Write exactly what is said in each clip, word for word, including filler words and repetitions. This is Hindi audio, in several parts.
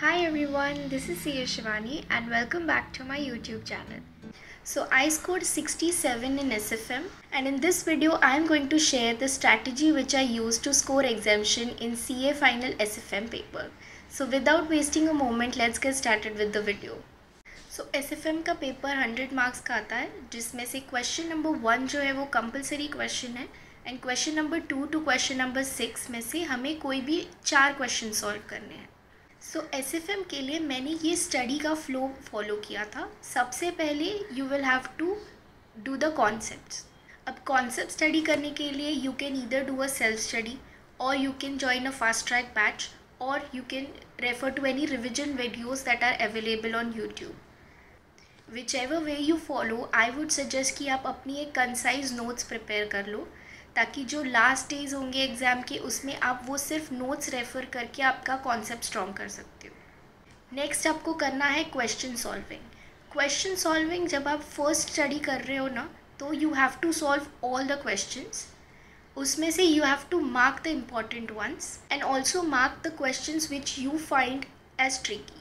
Hi everyone, this is C A Shivani and welcome back to my YouTube channel. So I scored sixty-seven in S F M and in this video I am going to share the strategy which I used to score exemption in C A final S F M paper. So without wasting a moment, let's get started with the video. So S F M का पेपर हंड्रेड मार्क्स का आता है जिसमें से क्वेश्चन नंबर वन जो है वो कंपलसरी क्वेश्चन है and question number two to question number six में से हमें कोई भी चार क्वेश्चन सॉल्व करने हैं. सो एस एफ एम के लिए मैंने ये स्टडी का फ्लो फॉलो किया था. सबसे पहले you will have to do the concepts. अब कॉन्सेप्ट स्टडी करने के लिए you can either do a self study or you can join a fast track batch or you can refer to any revision videos that are available on YouTube. Whichever way you follow, I would suggest कि आप अपनी एक कंसाइज नोट्स प्रिपेयर कर लो ताकि जो लास्ट डेज होंगे एग्ज़ाम के उसमें आप वो सिर्फ नोट्स रेफ़र करके आपका कॉन्सेप्ट स्ट्रॉन्ग कर सकते हो. नेक्स्ट आपको करना है क्वेश्चन सॉल्विंग. क्वेश्चन सॉल्विंग जब आप फर्स्ट स्टडी कर रहे हो ना तो you have to solve all the questions. उसमें से you have to mark the important ones and also mark the questions which you find as tricky.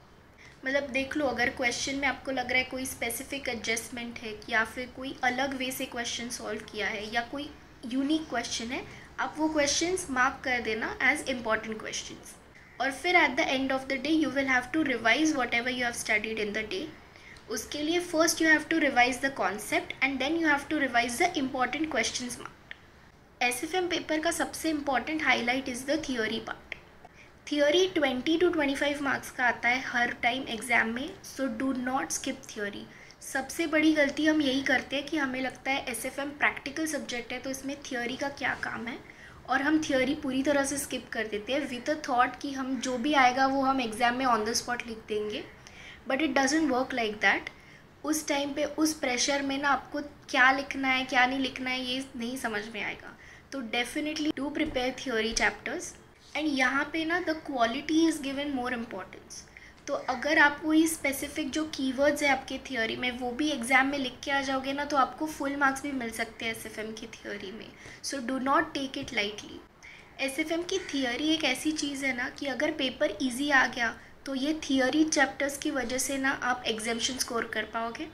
मतलब देख लो, अगर क्वेश्चन में आपको लग रहा है कोई स्पेसिफिक एडजस्टमेंट है या फिर कोई अलग वे से क्वेश्चन सॉल्व किया है या कोई यूनिक क्वेश्चन है, आप वो क्वेश्चंस मार्क कर देना एज इम्पॉर्टेंट क्वेश्चंस. और फिर at the end of the day you will have to revise whatever you have studied in the day. उसके लिए first you have to revise the concept and then you have to revise the important questions marked. S F M paper का सबसे important highlight is the theory part. Theory twenty to twenty five marks का आता है हर टाइम एग्ज़ाम में, so do not skip theory. सबसे बड़ी गलती हम यही करते हैं कि हमें लगता है S F M practical subject है तो इसमें थियोरी का क्या काम है, और हम थियोरी पूरी तरह से स्किप कर देते हैं विद अ थॉट कि हम जो भी आएगा वो हम एग्ज़ाम में ऑन द स्पॉट लिख देंगे. But it doesn't work like that. उस टाइम पे उस प्रेशर में ना आपको क्या लिखना है क्या नहीं लिखना है ये नहीं समझ में आएगा. तो definitely do prepare theory chapters and यहाँ पे ना the quality is given more importance. तो अगर आप कोई स्पेसिफिक जो कीवर्ड्स है आपके थियोरी में वो भी एग्ज़ाम में लिख के आ जाओगे ना तो आपको फुल मार्क्स भी मिल सकते हैं एस एफ एम की थियोरी में. So do not take it lightly. S F M की थियोरी एक ऐसी चीज़ है ना कि अगर पेपर इजी आ गया तो ये थियोरी चैप्टर्स की वजह से ना आप एग्जाम्शन स्कोर कर पाओगे,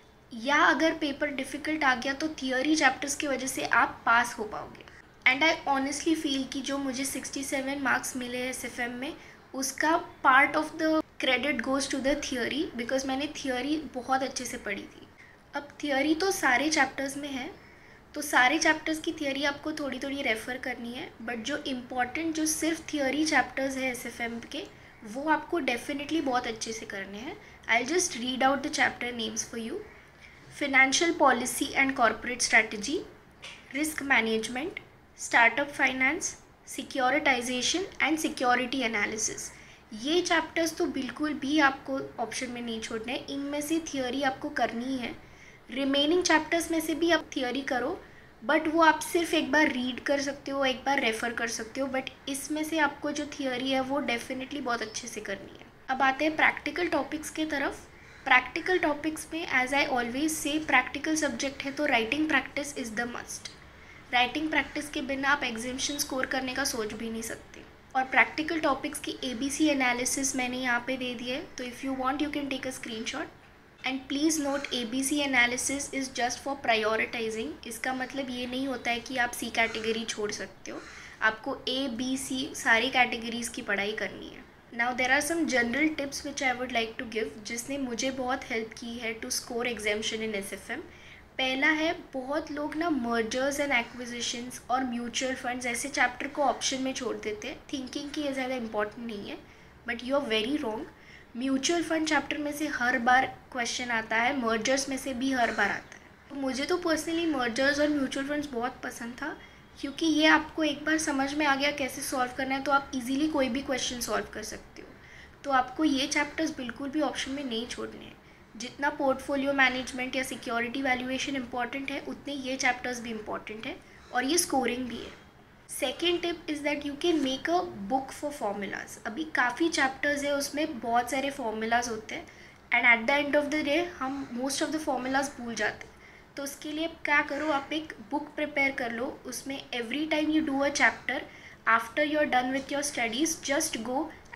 या अगर पेपर डिफ़िकल्ट आ गया तो थियोरी चैप्टर्स की वजह से आप पास हो पाओगे. एंड आई ऑनेस्टली फील कि जो मुझे सिक्सटी सेवन मार्क्स मिले एस एफ एम में उसका part of the credit goes to the theory, because मैंने थियोरी बहुत अच्छे से पढ़ी थी. अब थियोरी तो सारे चैप्टर्स में है तो सारे चैप्टर्स की थियोरी आपको थोड़ी थोड़ी रेफ़र करनी है, बट जो इम्पॉर्टेंट जो सिर्फ थियोरी चैप्टर्स है एस एफ एम के वो आपको डेफिनेटली बहुत अच्छे से करने हैं. I just read out the chapter names for you. Financial policy and corporate strategy, risk management, startup finance, securitization and security analysis. ये चैप्टर्स तो बिल्कुल भी आपको ऑप्शन में नहीं छोड़ने हैं. इनमें से थियोरी आपको करनी है. रिमेनिंग चैप्टर्स में से भी आप थियोरी करो, बट वो आप सिर्फ एक बार रीड कर सकते हो, एक बार रेफ़र कर सकते हो, बट इसमें से आपको जो थियोरी है वो डेफिनेटली बहुत अच्छे से करनी है. अब आते हैं प्रैक्टिकल टॉपिक्स के तरफ. प्रैक्टिकल टॉपिक्स में as I always say practical subject है तो writing practice is the must. Writing practice के बिना आप एग्जामिनेशन स्कोर करने का सोच भी नहीं सकते. और प्रैक्टिकल टॉपिक्स की ए बी सी एनालिसिस मैंने यहाँ पे दे दी है, तो if you want you can take a screenshot. And please note A B C analysis is just for prioritizing. इसका मतलब ये नहीं होता है कि आप सी कैटेगरी छोड़ सकते हो. आपको ए बी सी सारी कैटेगरीज़ की पढ़ाई करनी है. Now there are some general tips which I would like to give जिसने मुझे बहुत हेल्प की है to score examination in S F M. पहला है, बहुत लोग ना मर्जर्स एंड एक्विजिशंस और म्यूचुअल फंड्स ऐसे चैप्टर को ऑप्शन में छोड़ देते हैं थिंकिंग कि ये ज़्यादा इंपॉर्टेंट नहीं है, but you are very wrong. Mutual fund chapter में से हर बार क्वेश्चन आता है, मर्जर्स में से भी हर बार आता है. तो मुझे तो पर्सनली मर्जर्स और म्यूचुअल फंड्स बहुत पसंद था क्योंकि ये आपको एक बार समझ में आ गया कैसे सॉल्व करना है तो आप इजीली कोई भी क्वेश्चन सॉल्व कर सकते हो. तो आपको ये चैप्टर्स बिल्कुल भी ऑप्शन में नहीं छोड़ने हैं. जितना पोर्टफोलियो मैनेजमेंट या सिक्योरिटी वैल्यूएशन इंपॉर्टेंट है उतने ये चैप्टर्स भी इंपॉर्टेंट है और ये स्कोरिंग भी है. Second tip is that you can make a book for formulas. अभी काफ़ी चैप्टर्स है उसमें बहुत सारे फॉर्मूलाज होते हैं and at the end of the day हम मोस्ट ऑफ द फॉर्मूलाज भूल जाते हैं. तो उसके लिए क्या करो, आप एक बुक प्रिपेयर कर लो. उसमें every time you do a chapter after you are done with your studies just go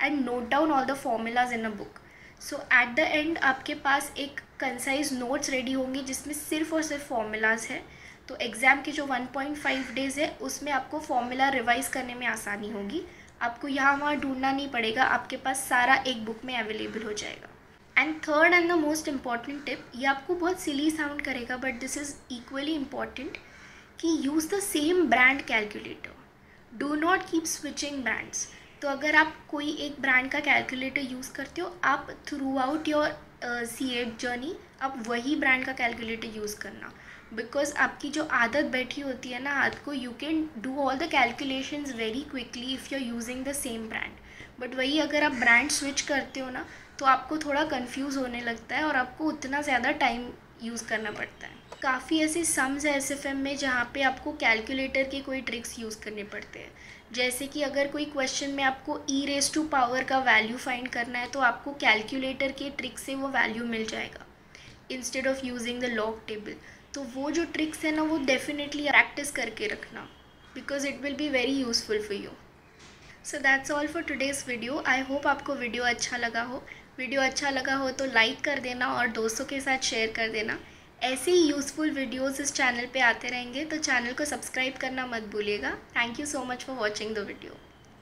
and note down all the formulas in a book. So at the end आपके पास एक कंसाइज नोट्स रेडी होंगे जिसमें सिर्फ और सिर्फ फॉर्मूलाज है. तो एग्ज़ाम के जो वन पॉइंट फाइव डेज़ है उसमें आपको फॉर्मूला रिवाइज करने में आसानी होगी. आपको यहाँ वहाँ ढूंढना नहीं पड़ेगा, आपके पास सारा एक बुक में अवेलेबल हो जाएगा. And third and the most important tip, ये आपको बहुत सिली साउंड करेगा but this is equally important, कि use the same brand calculator. Do not keep switching brands. तो अगर आप कोई एक ब्रांड का कैलकुलेटर यूज़ करते हो, आप throughout your C A journey आप वही ब्रांड का कैलकुलेटर यूज़ करना. बिकॉज आपकी जो आदत बैठी होती है ना हाथ को, you can do all the calculations very quickly if you are using the same brand. But वही अगर आप ब्रांड स्विच करते हो ना तो आपको थोड़ा कंफ्यूज होने लगता है और आपको उतना ज़्यादा टाइम यूज़ करना पड़ता है. काफ़ी ऐसे सम्स है एस एफ एम में जहाँ पे आपको कैलकुलेटर के कोई ट्रिक्स यूज़ करने पड़ते हैं. जैसे कि अगर कोई क्वेश्चन में आपको ई रेस टू पावर का वैल्यू फाइंड करना है तो आपको कैलकुलेटर के ट्रिक से वो वैल्यू मिल जाएगा instead of using the log table. तो वो जो ट्रिक्स है ना वो डेफिनेटली प्रैक्टिस करके रखना, because it will be very useful for you. So that's all for today's video. I hope आपको वीडियो अच्छा लगा हो. वीडियो अच्छा लगा हो तो लाइक कर देना और दोस्तों के साथ शेयर कर देना. ऐसे ही यूज़फुल वीडियोस इस चैनल पे आते रहेंगे तो चैनल को सब्सक्राइब करना मत भूलिएगा. Thank you so much for watching the video.